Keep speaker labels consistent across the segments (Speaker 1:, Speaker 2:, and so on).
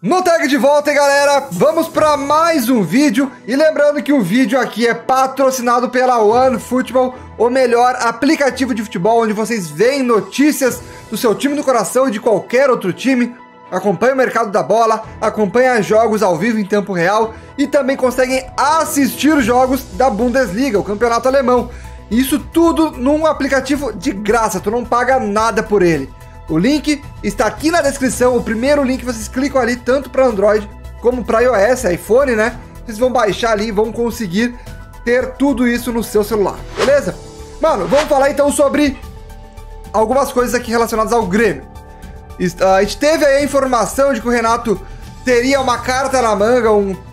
Speaker 1: No tag de volta, hein, galera? Vamos para mais um vídeo. E lembrando que o vídeo aqui é patrocinado pela OneFootball, o melhor aplicativo de futebol, onde vocês veem notícias do seu time do coração e de qualquer outro time. Acompanha o mercado da bola, acompanha jogos ao vivo em tempo real e também conseguem assistir jogos da Bundesliga, o campeonato alemão. Isso tudo num aplicativo de graça, tu não paga nada por ele. O link está aqui na descrição, o primeiro link vocês clicam ali tanto para Android como para iOS, iPhone, né? Vocês vão baixar ali e vão conseguir ter tudo isso no seu celular, beleza? Mano, vamos falar então sobre algumas coisas aqui relacionadas ao Grêmio. A gente teve aí a informação de que o Renato teria uma carta na manga,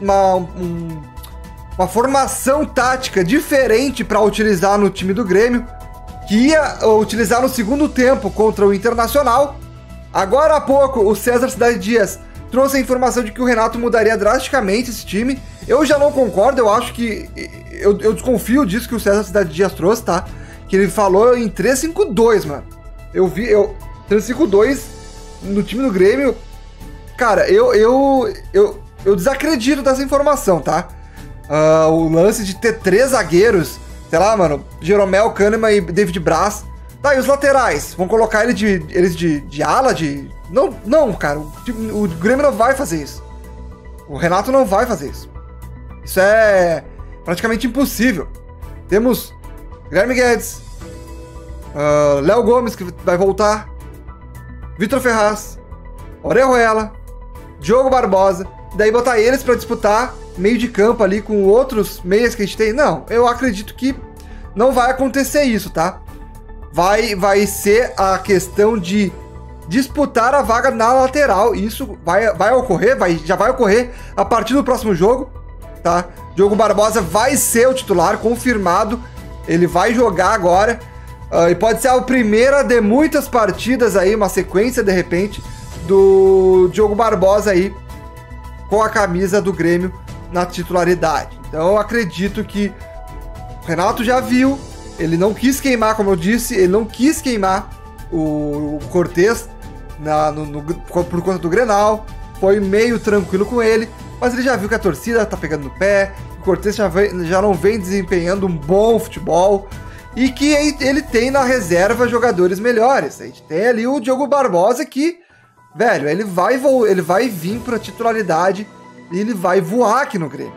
Speaker 1: uma formação tática diferente para utilizar no time do Grêmio, que ia utilizar no segundo tempo contra o Internacional. Agora há pouco, o César Cidade Dias trouxe a informação de que o Renato mudaria drasticamente esse time. Eu já não concordo, eu acho que... Eu desconfio disso que o César Cidade Dias trouxe, tá? Que ele falou em 3-5-2, mano. 3-5-2 no time do Grêmio... Cara, eu desacredito dessa informação, tá? O lance de ter 3 zagueiros... Sei lá, mano, Jeromel, Kahneman e David Braz. Tá, e os laterais? Vão colocar eles de ala? Não, cara, o Grêmio não vai fazer isso. O Renato não vai fazer isso. Isso é praticamente impossível. Temos Guilherme Guedes, Léo Gomes, que vai voltar, Vitor Ferraz, Orejuela, Diogo Barbosa. Daí botar eles pra disputar meio de campo ali com outros meias que a gente tem. Não, eu acredito que não vai acontecer isso, tá? Vai ser a questão de disputar a vaga na lateral. Isso vai ocorrer, já vai ocorrer a partir do próximo jogo, tá? Diogo Barbosa vai ser o titular, confirmado. Ele vai jogar agora. E pode ser a primeira de muitas partidas aí, uma sequência de repente, do Diogo Barbosa aí com a camisa do Grêmio na titularidade. Então eu acredito que o Renato já viu, ele não quis queimar, como eu disse, ele não quis queimar o Cortez por conta do Grenal, foi meio tranquilo com ele, mas ele já viu que a torcida tá pegando no pé, o Cortez já não vem desempenhando um bom futebol e que ele tem na reserva jogadores melhores. A gente tem ali o Diogo Barbosa que, velho, ele vai vir pra titularidade e ele vai voar aqui no Grêmio.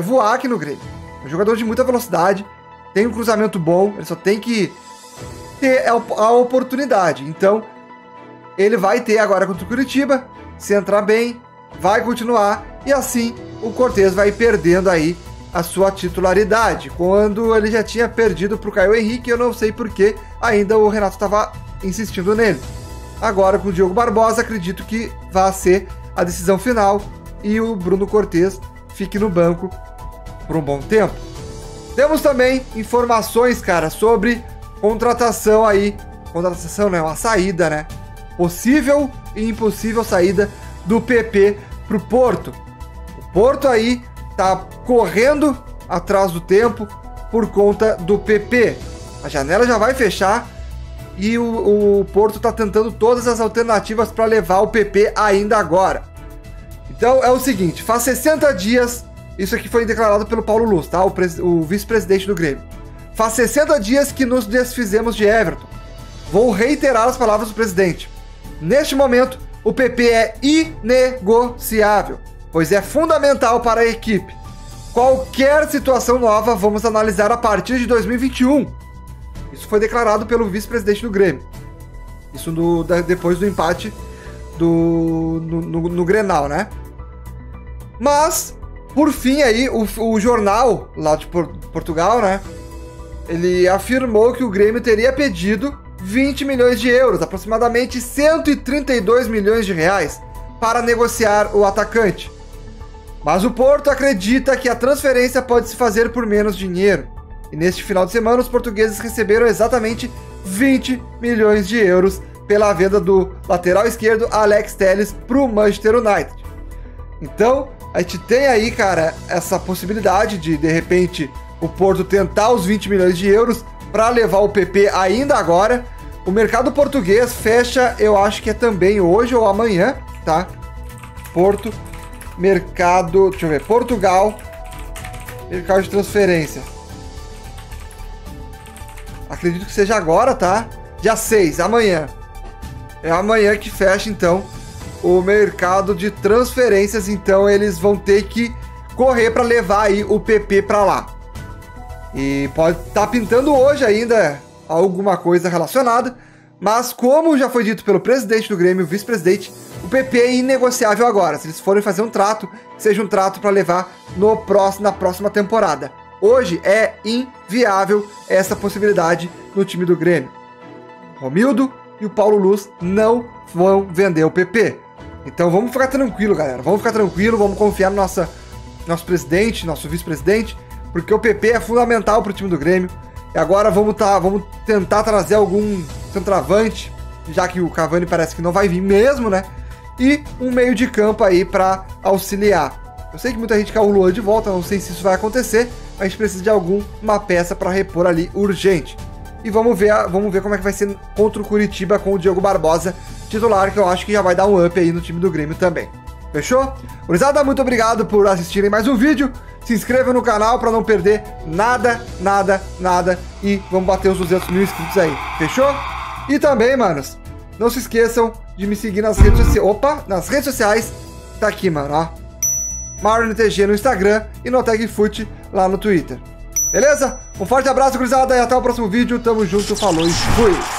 Speaker 1: É um jogador de muita velocidade, tem um cruzamento bom, ele só tem que ter a oportunidade. Então, ele vai ter agora contra o Curitiba, se entrar bem, vai continuar, e assim o Cortez vai perdendo aí a sua titularidade. Quando ele já tinha perdido pro Caio Henrique, eu não sei porque ainda o Renato estava insistindo nele. Agora com o Diogo Barbosa, acredito que vai ser a decisão final e o Bruno Cortez fique no banco por um bom tempo. Temos também informações, cara, sobre contratação aí. Contratação não é uma saída, né? Possível e impossível saída do PP pro Porto. O Porto aí tá correndo atrás do tempo por conta do PP. A janela já vai fechar e o Porto tá tentando todas as alternativas para levar o PP ainda agora. Então é o seguinte, faz 60 dias, isso aqui foi declarado pelo Paulo Luz, tá? O vice-presidente do Grêmio. Faz 60 dias que nos desfizemos de Everton. Vou reiterar as palavras do presidente. Neste momento, o PP é inegociável, pois é fundamental para a equipe. Qualquer situação nova vamos analisar a partir de 2021. Isso foi declarado pelo vice-presidente do Grêmio. Isso depois do empate no Grenal, né? Mas, por fim aí, o jornal lá de Portugal, né? Ele afirmou que o Grêmio teria pedido 20 milhões de euros, aproximadamente 132 milhões de reais, para negociar o atacante. Mas o Porto acredita que a transferência pode se fazer por menos dinheiro. E neste final de semana, os portugueses receberam exatamente 20 milhões de euros pela venda do lateral esquerdo Alex Telles para o Manchester United. Então, a gente tem aí, cara, essa possibilidade de repente, o Porto tentar os 20 milhões de euros para levar o PP ainda agora. O mercado português fecha, eu acho que é também hoje ou amanhã, tá? Porto, mercado, deixa eu ver, Portugal, mercado de transferência. Acredito que seja agora, tá? Dia 6, amanhã. É amanhã que fecha, então, o mercado de transferências. Então, eles vão ter que correr para levar aí o PP para lá. E pode estar pintando hoje ainda alguma coisa relacionada. Mas, como já foi dito pelo presidente do Grêmio, o vice-presidente, o PP é inegociável agora. Se eles forem fazer um trato, seja um trato para levar na próxima temporada. Hoje é inviável essa possibilidade no time do Grêmio. Romildo e o Paulo Luz não vão vender o PP. Então vamos ficar tranquilo, galera. Vamos ficar tranquilo, vamos confiar no nosso presidente, nosso vice-presidente, porque o PP é fundamental para o time do Grêmio. E agora vamos tentar trazer algum centroavante, já que o Cavani parece que não vai vir mesmo, né? E um meio de campo aí para auxiliar. Eu sei que muita gente quer o Luan de volta, não sei se isso vai acontecer, mas a gente precisa de alguma peça para repor ali urgente. E vamos ver como é que vai ser contra o Curitiba com o Diogo Barbosa titular, que eu acho que já vai dar um up aí no time do Grêmio também. Fechou? Gurizada, muito obrigado por assistirem mais um vídeo. Se inscreva no canal para não perder nada. E vamos bater os 200 mil inscritos aí. Fechou? E também, manos, não se esqueçam de me seguir nas redes sociais. Opa, nas redes sociais. Tá aqui, mano, ó. MarionTG no Instagram e no TagFoot lá no Twitter. Beleza? Um forte abraço, gurizada, e até o próximo vídeo. Tamo junto, falou e fui!